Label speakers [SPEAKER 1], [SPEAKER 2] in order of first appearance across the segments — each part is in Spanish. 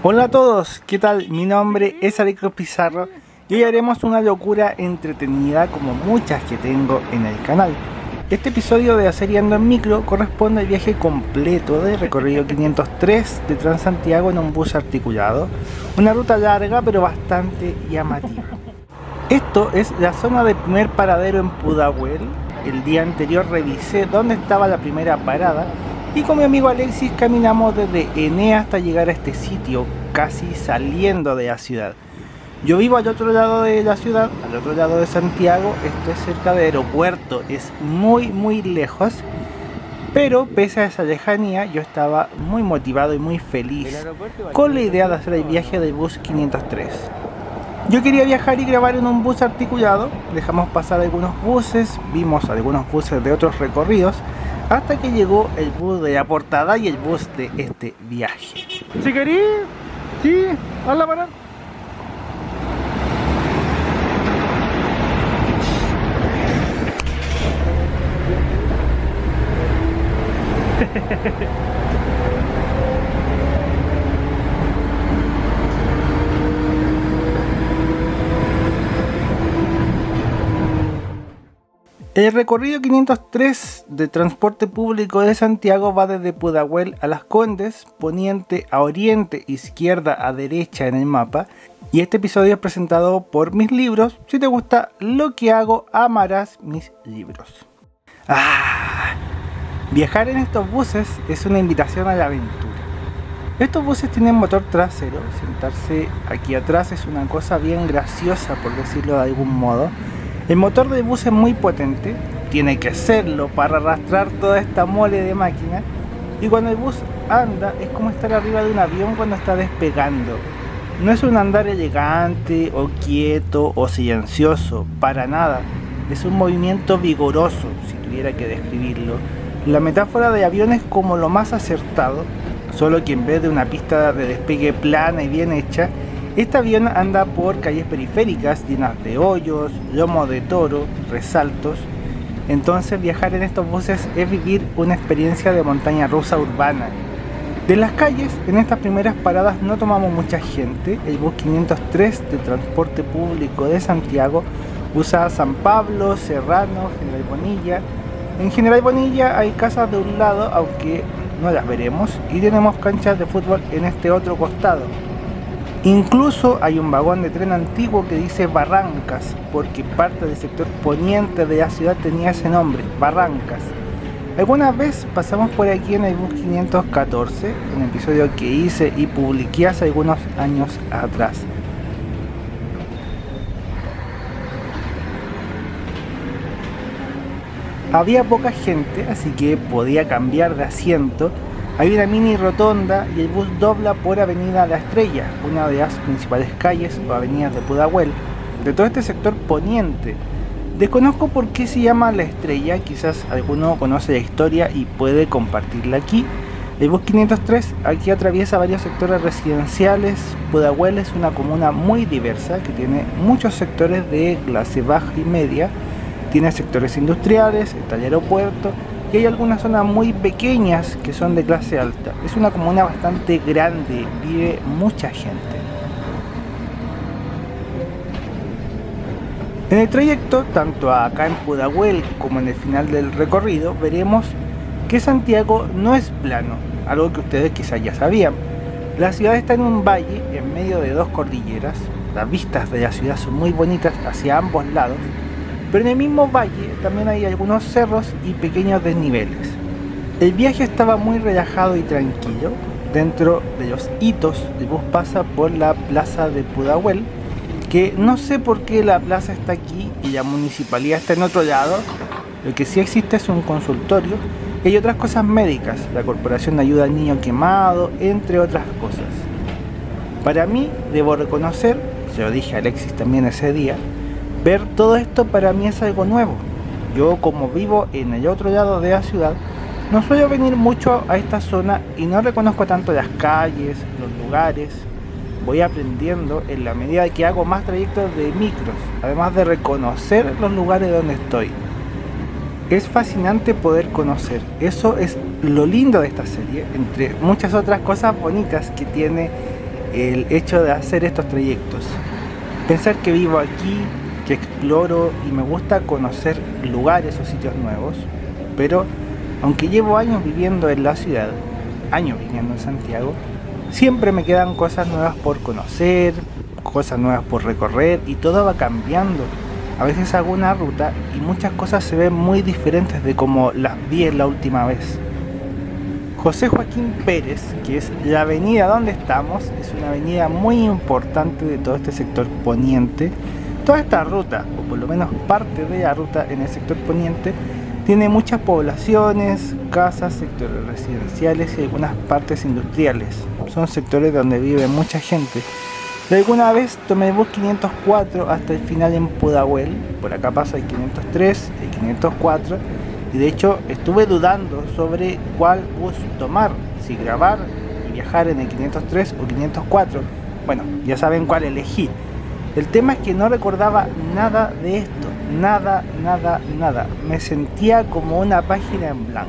[SPEAKER 1] Hola a todos, ¿qué tal? Mi nombre es Alejandro Pizarro y hoy haremos una locura entretenida como muchas que tengo en el canal. Este episodio de la serie Ando en Micro corresponde al viaje completo de recorrido 503 de Transantiago en un bus articulado, una ruta larga pero bastante llamativa. Esto es la zona de primer paradero en Pudahuel. El día anterior revisé dónde estaba la primera parada y con mi amigo Alexis caminamos desde Enea hasta llegar a este sitio, casi saliendo de la ciudad. Yo vivo al otro lado de la ciudad, al otro lado de Santiago, esto es cerca del aeropuerto, es muy lejos, pero pese a esa lejanía yo estaba muy motivado y muy feliz con la idea de hacer el viaje del bus 503. Yo quería viajar y grabar en un bus articulado, dejamos pasar algunos buses, vimos algunos buses de otros recorridos, hasta que llegó el bus de la portada y el bus de este viaje. Si querís, sí, hazla parar. El recorrido 503 de transporte público de Santiago va desde Pudahuel a Las Condes, poniente a oriente, izquierda a derecha en el mapa, y este episodio es presentado por mis libros. Si te gusta lo que hago, amarás mis libros. Viajar en estos buses es una invitación a la aventura. Estos buses tienen motor trasero, sentarse aquí atrás es una cosa bien graciosa, por decirlo de algún modo. El motor del bus es muy potente, tiene que serlo para arrastrar toda esta mole de máquina, y cuando el bus anda es como estar arriba de un avión cuando está despegando. No es un andar elegante o quieto o silencioso, para nada, es un movimiento vigoroso, si tuviera que describirlo. La metáfora de avión es como lo más acertado, solo que en vez de una pista de despegue plana y bien hecha, este avión anda por calles periféricas llenas de hoyos, lomo de toro, resaltos. Entonces viajar en estos buses es vivir una experiencia de montaña rusa urbana. De las calles, en estas primeras paradas no tomamos mucha gente. El bus 503 de transporte público de Santiago usa San Pablo, Serrano, General Bonilla. En General Bonilla hay casas de un lado, aunque no las veremos, y tenemos canchas de fútbol en este otro costado. Incluso hay un vagón de tren antiguo que dice Barrancas, porque parte del sector poniente de la ciudad tenía ese nombre, Barrancas. Alguna vez pasamos por aquí en el bus 514, un episodio que hice y publiqué hace algunos años atrás. Había poca gente, así que podía cambiar de asiento. Hay una mini rotonda y el bus dobla por Avenida La Estrella, una de las principales calles o avenidas de Pudahuel, de todo este sector poniente. Desconozco por qué se llama La Estrella, quizás alguno conoce la historia y puede compartirla aquí. El bus 503 aquí atraviesa varios sectores residenciales. Pudahuel es una comuna muy diversa que tiene muchos sectores de clase baja y media, tiene sectores industriales, está el aeropuerto, y hay algunas zonas muy pequeñas que son de clase alta. Es una comuna bastante grande, vive mucha gente. En el trayecto, tanto acá en Pudahuel como en el final del recorrido, veremos que Santiago no es plano, algo que ustedes quizás ya sabían. La ciudad está en un valle en medio de dos cordilleras. Las vistas de la ciudad son muy bonitas hacia ambos lados, pero en el mismo valle también hay algunos cerros y pequeños desniveles. El viaje estaba muy relajado y tranquilo. Dentro de los hitos, el bus pasa por la plaza de Pudahuel, que no sé por qué la plaza está aquí y la municipalidad está en otro lado. Lo que sí existe es un consultorio y hay otras cosas médicas, la Corporación de Ayuda al Niño Quemado, entre otras cosas. Para mí, debo reconocer, se lo dije a Alexis también ese día, ver todo esto para mí es algo nuevo. Yo, como vivo en el otro lado de la ciudad, no suelo venir mucho a esta zona y no reconozco tanto las calles, los lugares. Voy aprendiendo en la medida que hago más trayectos de micros, además de reconocer los lugares donde estoy. Es fascinante poder conocer, eso es lo lindo de esta serie, entre muchas otras cosas bonitas que tiene el hecho de hacer estos trayectos. Pensar que vivo aquí, que exploro y me gusta conocer lugares o sitios nuevos, pero aunque llevo años viviendo en la ciudad, años viviendo en Santiago, siempre me quedan cosas nuevas por conocer, cosas nuevas por recorrer y todo va cambiando. A veces hago una ruta y muchas cosas se ven muy diferentes de como las vi en la última vez. José Joaquín Pérez, que es la avenida donde estamos, es una avenida muy importante de todo este sector poniente. Toda esta ruta, o por lo menos parte de la ruta en el sector poniente, tiene muchas poblaciones, casas, sectores residenciales y algunas partes industriales. Son sectores donde vive mucha gente. De alguna vez tomé el bus 504 hasta el final en Pudahuel. Por acá pasa el 503, el 504. Y de hecho estuve dudando sobre cuál bus tomar. Si grabar y viajar en el 503 o 504. Bueno, ya saben cuál elegí. El tema es que no recordaba nada de esto. Nada. Me sentía como una página en blanco.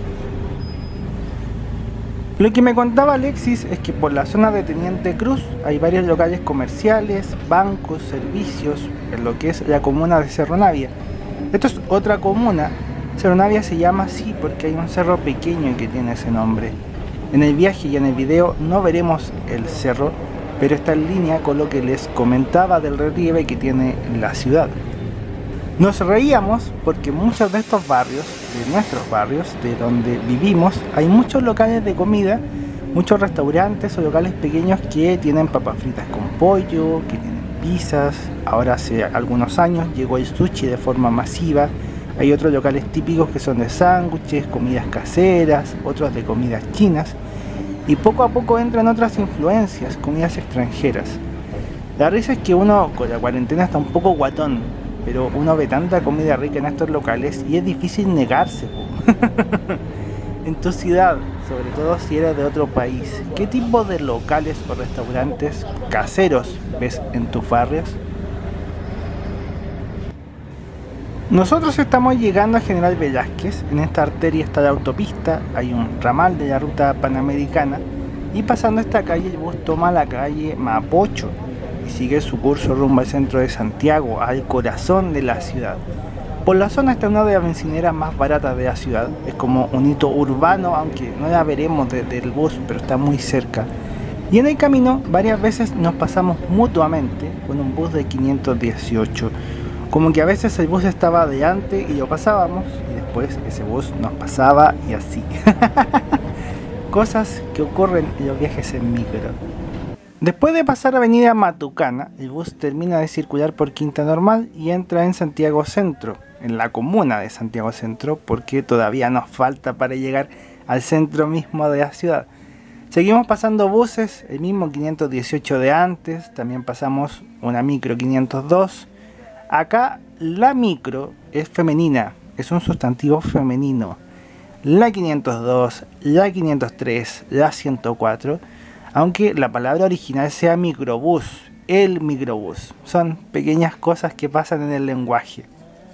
[SPEAKER 1] Lo que me contaba Alexis es que por la zona de Teniente Cruz hay varios locales comerciales, bancos, servicios, en lo que es la comuna de Cerro Navia. Esto es otra comuna. Cerro Navia se llama así porque hay un cerro pequeño que tiene ese nombre. En el viaje y en el video no veremos el cerro, pero está en línea con lo que les comentaba del relieve que tiene la ciudad. Nos reíamos porque muchos de estos barrios, de nuestros barrios, de donde vivimos, hay muchos locales de comida, muchos restaurantes o locales pequeños que tienen papas fritas con pollo, que tienen pizzas. Ahora hace algunos años llegó el sushi de forma masiva. Hay otros locales típicos que son de sándwiches, comidas caseras, otros de comidas chinas. Y poco a poco entran otras influencias, comidas extranjeras. La risa es que uno con la cuarentena está un poco guatón, pero uno ve tanta comida rica en estos locales y es difícil negarse. En tu ciudad, sobre todo si eres de otro país, ¿qué tipo de locales o restaurantes caseros ves en tus barrios? Nosotros estamos llegando a General Velázquez. En esta arteria está la autopista, hay un ramal de la ruta panamericana y pasando esta calle el bus toma la calle Mapocho y sigue su curso rumbo al centro de Santiago, al corazón de la ciudad. Por la zona está una de las bencineras más baratas de la ciudad, es como un hito urbano, aunque no la veremos desde el bus, pero está muy cerca. Y en el camino varias veces nos pasamos mutuamente con un bus de 518, como que a veces el bus estaba adelante y lo pasábamos, y después ese bus nos pasaba y así. Cosas que ocurren en los viajes en micro. Después de pasar avenida Matucana, el bus termina de circular por Quinta Normal y entra en Santiago Centro, en la comuna de Santiago Centro, porque todavía nos falta para llegar al centro mismo de la ciudad. Seguimos pasando buses, el mismo 518 de antes, también pasamos una micro 502. Acá la micro es femenina, es un sustantivo femenino. La 502, la 503, la 104, aunque la palabra original sea microbús, el microbús. Son pequeñas cosas que pasan en el lenguaje.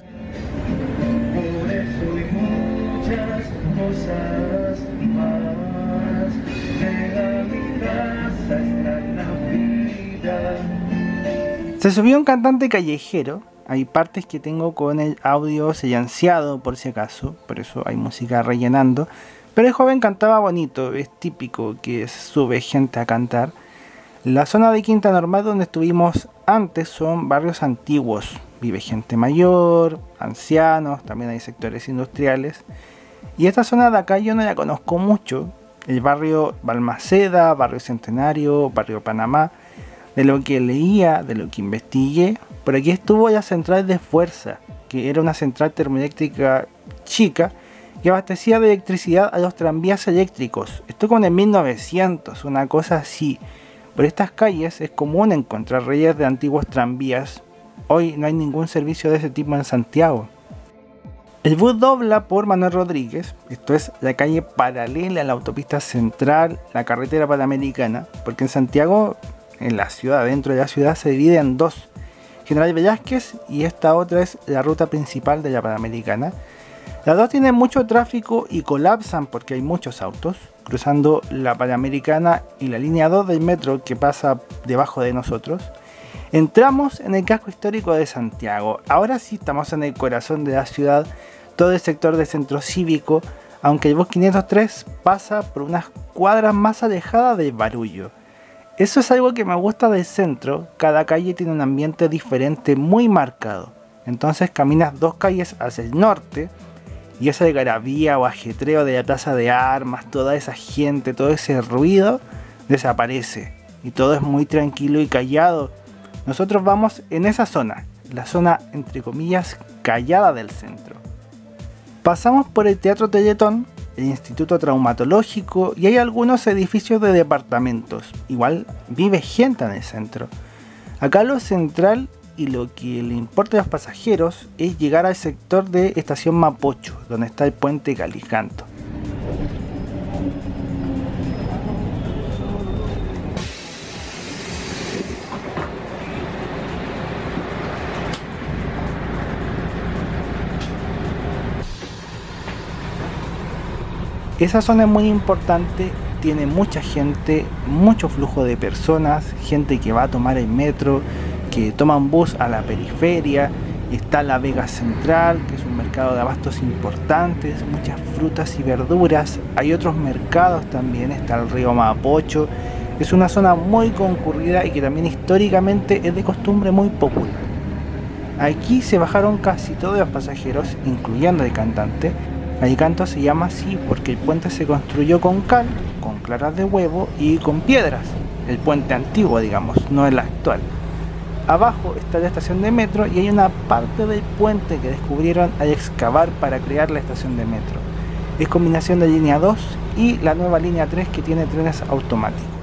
[SPEAKER 2] Por eso hay muchas cosas más de la vida hasta la vida.
[SPEAKER 1] Se subió un cantante callejero. Hay partes que tengo con el audio silenciado por si acaso, por eso hay música rellenando. Pero el joven cantaba bonito, es típico que sube gente a cantar. La zona de Quinta Normal donde estuvimos antes son barrios antiguos. Vive gente mayor, ancianos, también hay sectores industriales. Y esta zona de acá yo no la conozco mucho. El barrio Balmaceda, barrio Centenario, barrio Panamá. De lo que leía, de lo que investigué, por aquí estuvo la central de Fuerza, que era una central termoeléctrica chica que abastecía de electricidad a los tranvías eléctricos. Esto como en el 1900, una cosa así. Por estas calles es común encontrar redes de antiguos tranvías. Hoy no hay ningún servicio de ese tipo en Santiago. El bus dobla por Manuel Rodríguez, esto es la calle paralela a la autopista central, la carretera panamericana, porque en Santiago, en la ciudad, dentro de la ciudad, se divide en dos. General Velázquez y esta otra es la ruta principal de la panamericana. Las dos tienen mucho tráfico y colapsan porque hay muchos autos cruzando la Panamericana y la línea 2 del metro que pasa debajo de nosotros. Entramos en el casco histórico de Santiago. Ahora sí estamos en el corazón de la ciudad, todo el sector del centro cívico, aunque el bus 503 pasa por unas cuadras más alejadas del barullo. Eso es algo que me gusta del centro, cada calle tiene un ambiente diferente muy marcado. Entonces caminas 2 calles hacia el norte y esa algarabía o ajetreo de la plaza de armas, toda esa gente, todo ese ruido desaparece y todo es muy tranquilo y callado. Nosotros vamos en esa zona, la zona entre comillas callada del centro. Pasamos por el Teatro Teletón, el Instituto Traumatológico y hay algunos edificios de departamentos. Igual vive gente en el centro. Acá lo central y lo que le importa a los pasajeros es llegar al sector de Estación Mapocho, donde está el puente Calicanto. Esa zona es muy importante, tiene mucha gente, mucho flujo de personas, gente que va a tomar el metro, que toma un bus a la periferia. Está la Vega Central, que es un mercado de abastos importantes, muchas frutas y verduras. Hay otros mercados también, está el río Mapocho. Es una zona muy concurrida y que también históricamente es de costumbre muy popular. Aquí se bajaron casi todos los pasajeros, incluyendo el cantante. Calicanto se llama así porque el puente se construyó con cal, con claras de huevo y con piedras. El puente antiguo, digamos, no el actual. Abajo está la estación de metro y hay una parte del puente que descubrieron al excavar para crear la estación de metro. Es combinación de línea 2 y la nueva línea 3 que tiene trenes automáticos.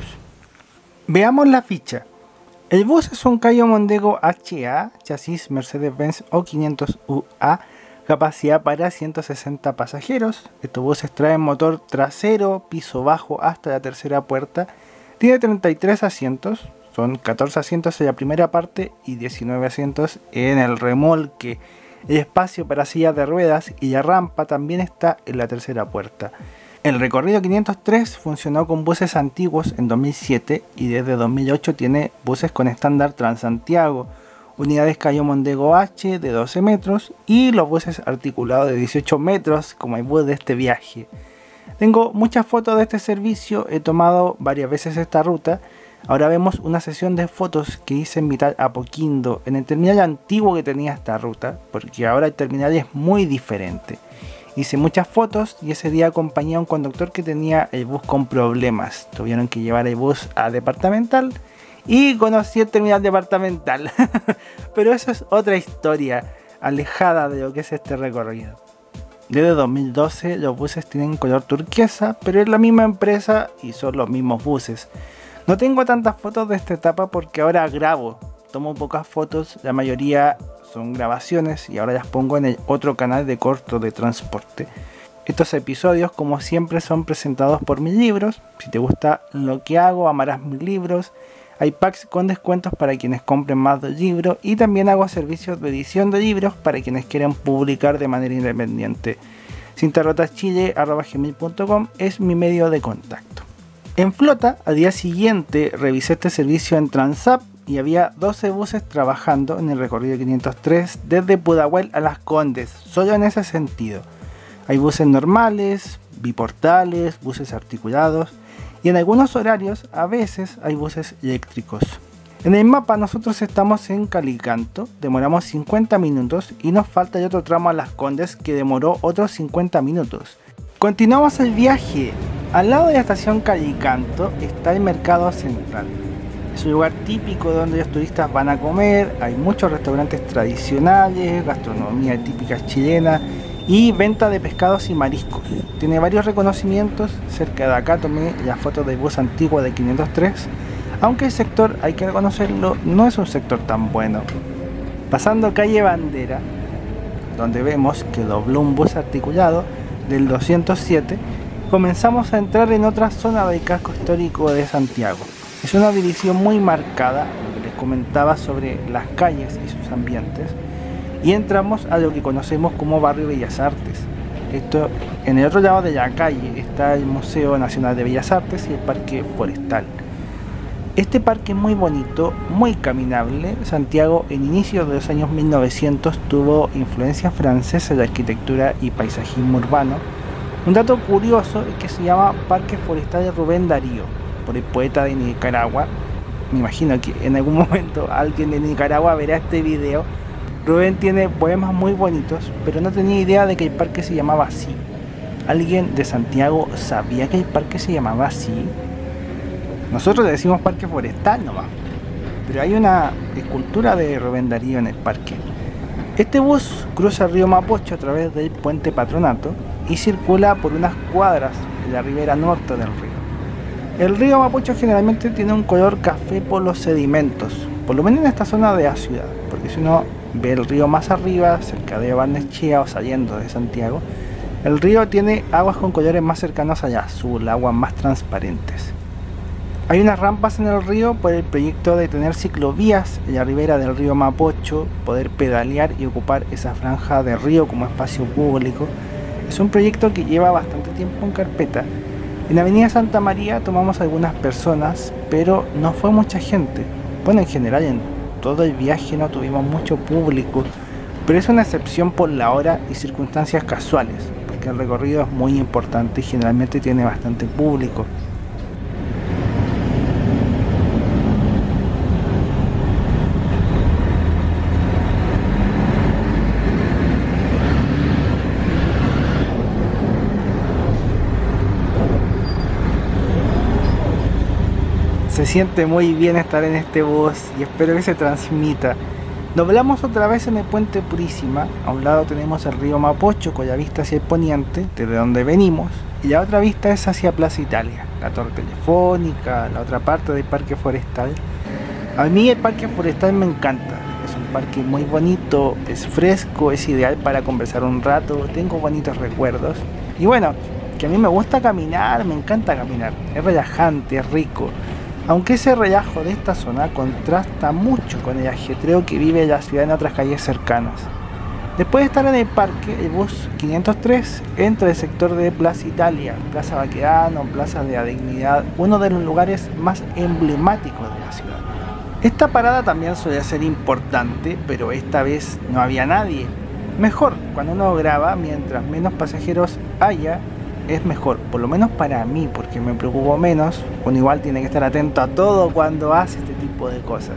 [SPEAKER 1] Veamos la ficha. El bus es un Cayo Mondego HA, chasis Mercedes-Benz O500UA, capacidad para 160 pasajeros. Estos buses traen motor trasero, piso bajo hasta la tercera puerta. Tiene 33 asientos, son 14 asientos en la primera parte y 19 asientos en el remolque. El espacio para sillas de ruedas y la rampa también está en la tercera puerta. El recorrido 503 funcionó con buses antiguos en 2007 y desde 2008 tiene buses con estándar Transantiago, unidades Cayo Mondego H de 12 metros y los buses articulados de 18 metros como el bus de este viaje. Tengo muchas fotos de este servicio, he tomado varias veces esta ruta. Ahora vemos una sesión de fotos que hice en Vital Apoquindo, en el terminal antiguo que tenía esta ruta, porque ahora el terminal es muy diferente. Hice muchas fotos y ese día acompañé a un conductor que tenía el bus con problemas. Tuvieron que llevar el bus a departamental y conocí el terminal departamental. Pero eso es otra historia, alejada de lo que es este recorrido. Desde 2012 los buses tienen color turquesa, pero es la misma empresa y son los mismos buses. No tengo tantas fotos de esta etapa porque ahora grabo, tomo pocas fotos, la mayoría son grabaciones y ahora las pongo en el otro canal de corto de transporte. Estos episodios, como siempre, son presentados por mis libros. Si te gusta lo que hago, amarás mis libros. Hay packs con descuentos para quienes compren más del libro y también hago servicios de edición de libros para quienes quieran publicar de manera independiente. cintarrotachile@gmail.com es mi medio de contacto. En flota, al día siguiente revisé este servicio en Transap y había 12 buses trabajando en el recorrido 503 desde Pudahuel a Las Condes, solo en ese sentido. Hay buses normales, biportales, buses articulados y en algunos horarios a veces hay buses eléctricos. En el mapa nosotros estamos en Calicanto, demoramos 50 minutos y nos falta el otro tramo a Las Condes que demoró otros 50 minutos. Continuamos el viaje. Al lado de la estación Calicanto está el Mercado Central. Es un lugar típico donde los turistas van a comer, hay muchos restaurantes tradicionales, gastronomía típica chilena y venta de pescados y mariscos. Tiene varios reconocimientos. Cerca de acá tomé la foto del bus antiguo de 503, aunque el sector, hay que reconocerlo, no es un sector tan bueno. Pasando calle Bandera, donde vemos que dobló un bus articulado del 207, comenzamos a entrar en otra zona del casco histórico de Santiago. Es una división muy marcada, lo que les comentaba sobre las calles y sus ambientes, y entramos a lo que conocemos como Barrio Bellas Artes. Esto, en el otro lado de la calle está el Museo Nacional de Bellas Artes y el Parque Forestal. Este parque es muy bonito, muy caminable. Santiago en inicios de los años 1900 tuvo influencia francesa en la arquitectura y paisajismo urbano. Un dato curioso es que se llama Parque Forestal de Rubén Darío, por el poeta de Nicaragua. Me imagino que en algún momento alguien de Nicaragua verá este video. Rubén tiene poemas muy bonitos, pero no tenía idea de que el parque se llamaba así. ¿Alguien de Santiago sabía que el parque se llamaba así? Nosotros le decimos Parque Forestal nomás, pero hay una escultura de Rubén Darío en el parque. Este bus cruza el río Mapocho a través del puente Patronato y circula por unas cuadras de la ribera norte del río. El río Mapocho generalmente tiene un color café por los sedimentos, por lo menos en esta zona de la ciudad, porque si uno ve el río más arriba, cerca de Barnechea o saliendo de Santiago, el río tiene aguas con colores más cercanos al azul, aguas más transparentes. Hay unas rampas en el río por el proyecto de tener ciclovías en la ribera del río Mapocho, poder pedalear y ocupar esa franja de río como espacio público. Es un proyecto que lleva bastante tiempo en carpeta. En Avenida Santa María tomamos algunas personas, pero no fue mucha gente. Bueno, en general en todo el viaje no tuvimos mucho público, pero es una excepción por la hora y circunstancias casuales, porque el recorrido es muy importante y generalmente tiene bastante público. Se siente muy bien estar en este bus y espero que se transmita. Doblamos otra vez en el puente Purísima. A un lado tenemos el río Mapocho cuya vista hacia el poniente, desde donde venimos, y la otra vista es hacia Plaza Italia, la Torre Telefónica, la otra parte del Parque Forestal. A mí el Parque Forestal me encanta. Es un parque muy bonito, es fresco, es ideal para conversar un rato, tengo bonitos recuerdos. Y bueno, que a mí me gusta caminar, me encanta caminar, es relajante, es rico. Aunque ese relajo de esta zona contrasta mucho con el ajetreo que vive la ciudad en otras calles cercanas. Después de estar en el parque, el bus 503 entra al sector de Plaza Italia, Plaza Baquedano, Plaza de la Dignidad, uno de los lugares más emblemáticos de la ciudad. Esta parada también suele ser importante, pero esta vez no había nadie. Mejor, cuando uno graba, mientras menos pasajeros haya, es mejor, por lo menos para mí, porque me preocupo menos. Uno igual tiene que estar atento a todo cuando hace este tipo de cosas.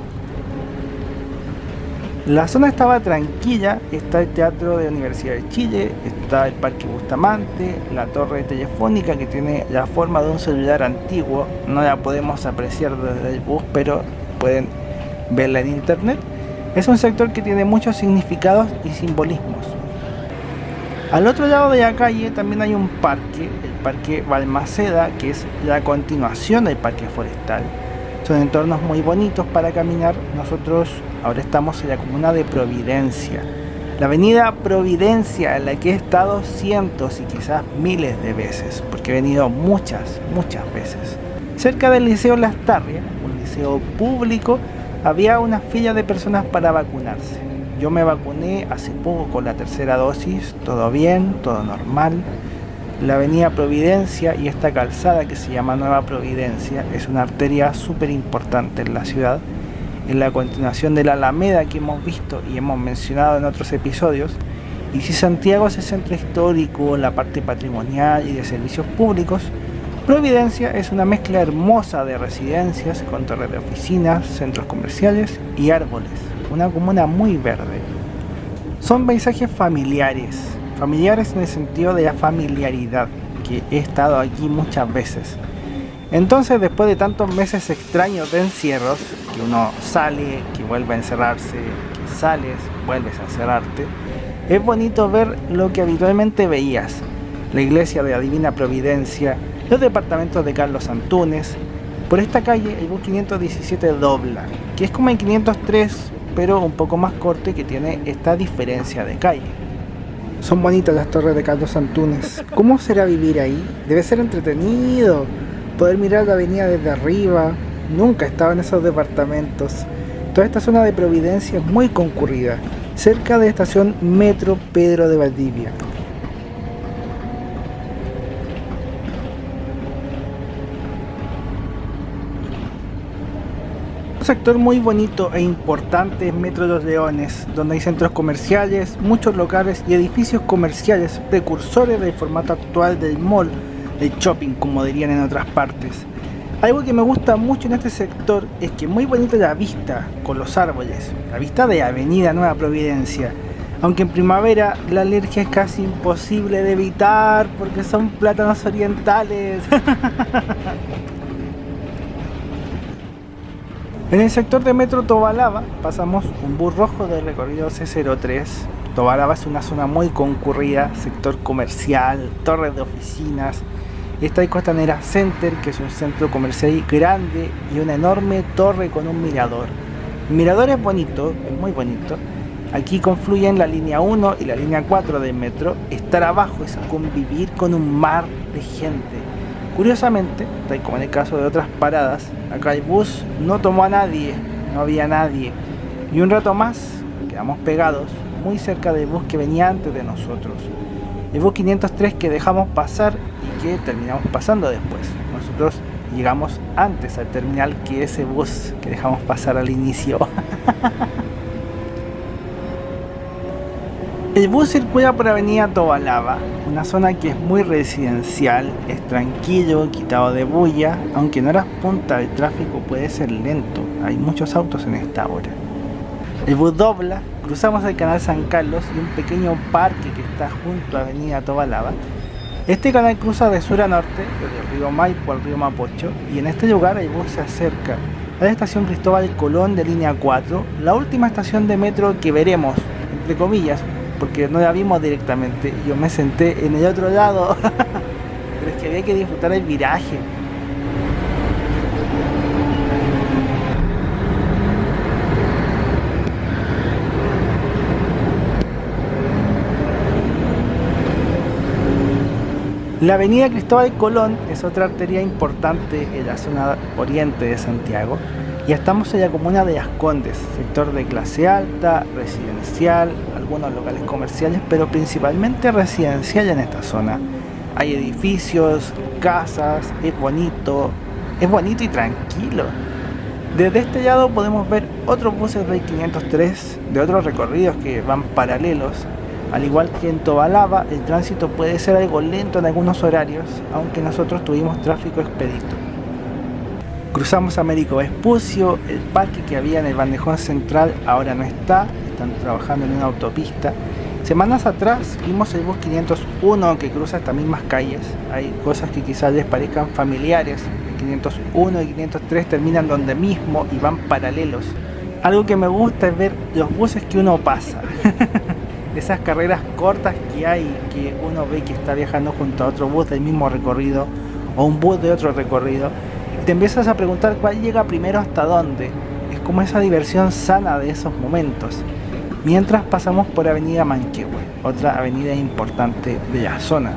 [SPEAKER 1] La zona estaba tranquila, está el Teatro de la Universidad de Chile, está el Parque Bustamante, la Torre Telefónica que tiene la forma de un celular antiguo, no la podemos apreciar desde el bus, pero pueden verla en internet. Es un sector que tiene muchos significados y simbolismos. Al otro lado de la calle también hay un parque, el Parque Balmaceda, que es la continuación del Parque Forestal. Son entornos muy bonitos para caminar. Nosotros ahora estamos en la comuna de Providencia. La avenida Providencia, en la que he estado cientos y quizás miles de veces, porque he venido muchas veces. Cerca del Liceo Lastarria, un liceo público, había una fila de personas para vacunarse. Yo me vacuné hace poco con la tercera dosis, todo bien, todo normal. La avenida Providencia y esta calzada que se llama Nueva Providencia es una arteria súper importante en la ciudad. En la continuación de la Alameda que hemos visto y hemos mencionado en otros episodios. Y si Santiago es el centro histórico, la parte patrimonial y de servicios públicos, Providencia es una mezcla hermosa de residencias con torres de oficinas, centros comerciales y árboles. Una comuna muy verde. Son paisajes familiares en el sentido de la familiaridad, que he estado aquí muchas veces. Entonces, después de tantos meses extraños de encierros, que uno sale, que vuelve a encerrarse, que sales, vuelves a encerrarte, es bonito ver lo que habitualmente veías: la iglesia de la Divina Providencia, los departamentos de Carlos Antunes. Por esta calle el bus 517 dobla, que es como el 503, pero un poco más corto y que tiene esta diferencia de calle. Son bonitas las torres de Carlos Antunes. ¿Cómo será vivir ahí? Debe ser entretenido poder mirar la avenida desde arriba. Nunca he estado en esos departamentos. Toda esta zona de Providencia es muy concurrida, cerca de la estación Metro Pedro de Valdivia. Un sector muy bonito e importante es Metro Los Leones, donde hay centros comerciales, muchos locales y edificios comerciales precursores del formato actual del mall, el shopping como dirían en otras partes. Algo que me gusta mucho en este sector es que es muy bonita la vista con los árboles, la vista de Avenida Nueva Providencia, aunque en primavera la alergia es casi imposible de evitar porque son plátanos orientales. En el sector de Metro Tobalaba pasamos un bus rojo del recorrido C03. Tobalaba es una zona muy concurrida, sector comercial, torres de oficinas. Está el Costanera Center, que es un centro comercial grande y una enorme torre con un mirador. El mirador es bonito, es muy bonito. Aquí confluyen la línea 1 y la línea 4 del metro. Estar abajo es convivir con un mar de gente. Curiosamente, tal como en el caso de otras paradas, acá el bus no tomó a nadie, no había nadie. Y un rato más quedamos pegados muy cerca del bus que venía antes de nosotros. El bus 503 que dejamos pasar y que terminamos pasando después. Nosotros llegamos antes al terminal que ese bus que dejamos pasar al inicio. El bus circula por Avenida Tobalaba, una zona que es muy residencial, es tranquilo, quitado de bulla, aunque en horas punta el tráfico puede ser lento, hay muchos autos en esta hora. El bus dobla, cruzamos el canal San Carlos y un pequeño parque que está junto a Avenida Tobalaba. Este canal cruza de sur a norte, desde el río Maipo al río Mapocho, y en este lugar el bus se acerca a la estación Cristóbal Colón de línea 4, la última estación de metro que veremos, entre comillas, porque no la vimos directamente. Yo me senté en el otro lado, pero es que había que disfrutar el viraje. La avenida Cristóbal Colón es otra arteria importante en la zona oriente de Santiago y estamos en la comuna de Las Condes, sector de clase alta, residencial, algunos locales comerciales, pero principalmente residencial en esta zona. Hay edificios, casas, es bonito y tranquilo. Desde este lado podemos ver otros buses del 503 de otros recorridos que van paralelos. Al igual que en Tobalaba, el tránsito puede ser algo lento en algunos horarios, aunque nosotros tuvimos tráfico expedito. Cruzamos Américo Vespucio, el parque que había en el bandejón central ahora no está, están trabajando en una autopista. Semanas atrás vimos el bus 501 que cruza estas mismas calles. Hay cosas que quizás les parezcan familiares. El 501 y 503 terminan donde mismo y van paralelos. Algo que me gusta es ver los buses que uno pasa. Esas carreras cortas que hay, que uno ve que está viajando junto a otro bus del mismo recorrido o un bus de otro recorrido, y te empiezas a preguntar cuál llega primero hasta dónde. Es como esa diversión sana de esos momentos. Mientras pasamos por Avenida Manquehue, otra avenida importante de la zona.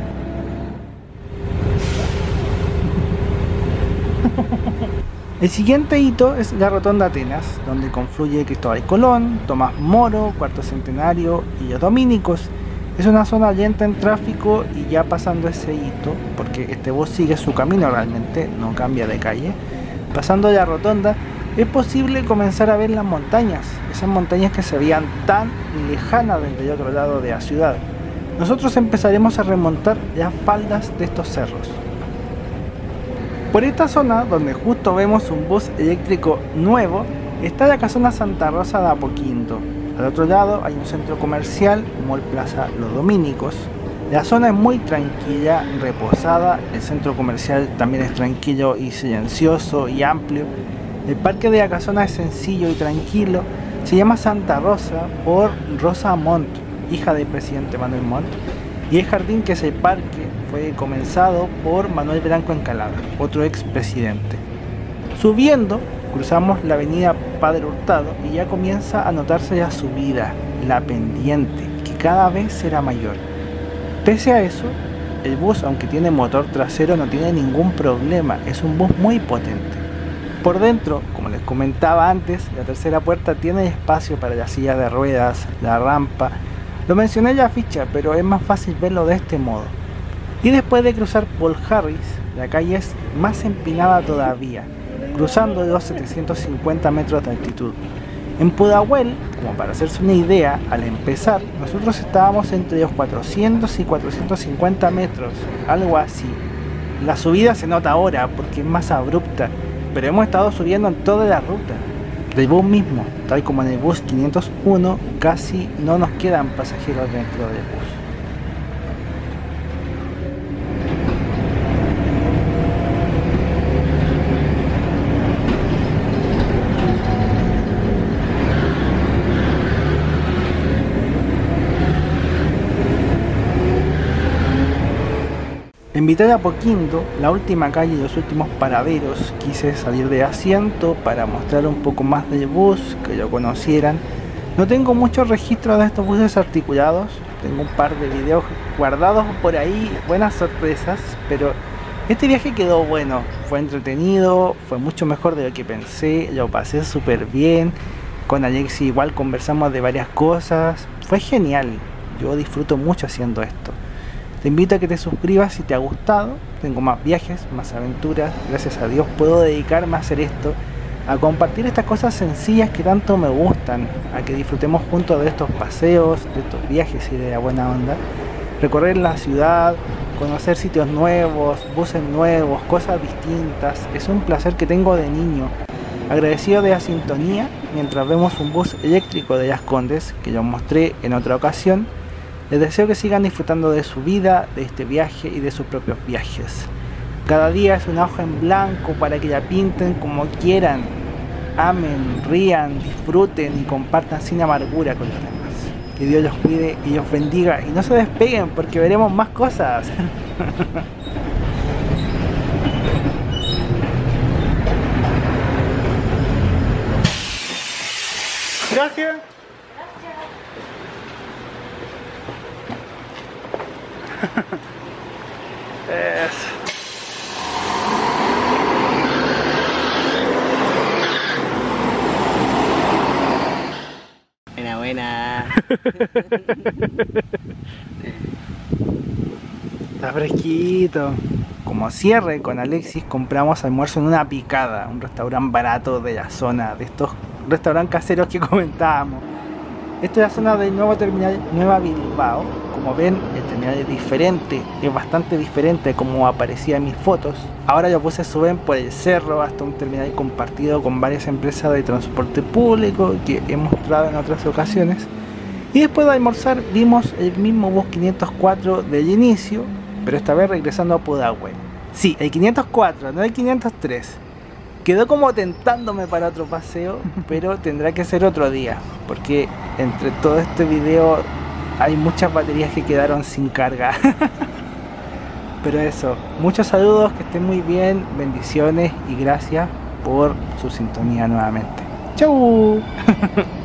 [SPEAKER 1] El siguiente hito es la Rotonda Atenas, donde confluye Cristóbal Colón, Tomás Moro, Cuarto Centenario y los Dominicos. Es una zona lenta en tráfico y ya pasando ese hito, porque este bus sigue su camino realmente, no cambia de calle, pasando la rotonda, es posible comenzar a ver las montañas, esas montañas que se veían tan lejanas desde el otro lado de la ciudad. Nosotros empezaremos a remontar las faldas de estos cerros. Por esta zona, donde justo vemos un bus eléctrico nuevo, está la casona Santa Rosa de Apoquindo. Al otro lado hay un centro comercial, Mall Plaza Los Dominicos. La zona es muy tranquila, reposada, el centro comercial también es tranquilo y silencioso y amplio. El parque de la casona es sencillo y tranquilo, se llama Santa Rosa por Rosa Montt, hija del presidente Manuel Montt, y el jardín, que es el parque, fue comenzado por Manuel Branco Encalada, otro expresidente. Subiendo, cruzamos la avenida Padre Hurtado y ya comienza a notarse la subida, la pendiente, que cada vez será mayor. Pese a eso, el bus, aunque tiene motor trasero, no tiene ningún problema, es un bus muy potente. Por dentro, como les comentaba antes, la tercera puerta tiene espacio para las sillas de ruedas, la rampa. Lo mencioné en la ficha, pero es más fácil verlo de este modo. Y después de cruzar Paul Harris, la calle es más empinada todavía. cruzando los 750 metros de altitud. En Pudahuel, como para hacerse una idea, al empezar, nosotros estábamos entre los 400 y 450 metros, algo así. La subida se nota ahora porque es más abrupta, pero hemos estado subiendo en toda la ruta. Del bus mismo, tal como en el bus 501, casi no nos quedan pasajeros dentro del bus. En Vital Apoquindo, la última calle y los últimos paraderos, quise salir de asiento para mostrar un poco más del bus, que lo conocieran. No tengo muchos registros de estos buses articulados, tengo un par de videos guardados por ahí, buenas sorpresas, pero este viaje quedó bueno, fue entretenido, fue mucho mejor de lo que pensé, lo pasé súper bien. Con Alexi igual conversamos de varias cosas, fue genial, yo disfruto mucho haciendo esto. Te invito a que te suscribas si te ha gustado. Tengo más viajes, más aventuras. Gracias a Dios puedo dedicarme a hacer esto, a compartir estas cosas sencillas que tanto me gustan, a que disfrutemos juntos de estos paseos, de estos viajes y de la buena onda. Recorrer la ciudad, conocer sitios nuevos, buses nuevos, cosas distintas. Es un placer que tengo de niño. Agradecido de la sintonía mientras vemos un bus eléctrico de Las Condes, que yo mostré en otra ocasión. Les deseo que sigan disfrutando de su vida, de este viaje y de sus propios viajes. Cada día es una hoja en blanco para que la pinten como quieran. Amen, rían, disfruten y compartan sin amargura con los demás. Que Dios los cuide y los bendiga y no se despeguen porque veremos más cosas. Gracias. Eso.
[SPEAKER 3] Buena, buena.
[SPEAKER 1] Está fresquito. Como cierre con Alexis compramos almuerzo en Una Picada, un restaurante barato de la zona, de estos restaurantes caseros que comentábamos. Esta es la zona del nuevo terminal Nueva Bilbao. Como ven, el terminal es diferente, es bastante diferente como aparecía en mis fotos. Ahora los buses suben por el cerro hasta un terminal compartido con varias empresas de transporte público que he mostrado en otras ocasiones. Y después de almorzar vimos el mismo bus 504 del inicio, pero esta vez regresando a Pudahuel. Sí, el 504, no el 503. Quedó como tentándome para otro paseo, pero tendrá que ser otro día, porque entre todo este video hay muchas baterías que quedaron sin carga. Pero eso, muchos saludos, que estén muy bien, bendiciones y gracias por su sintonía nuevamente. ¡Chau!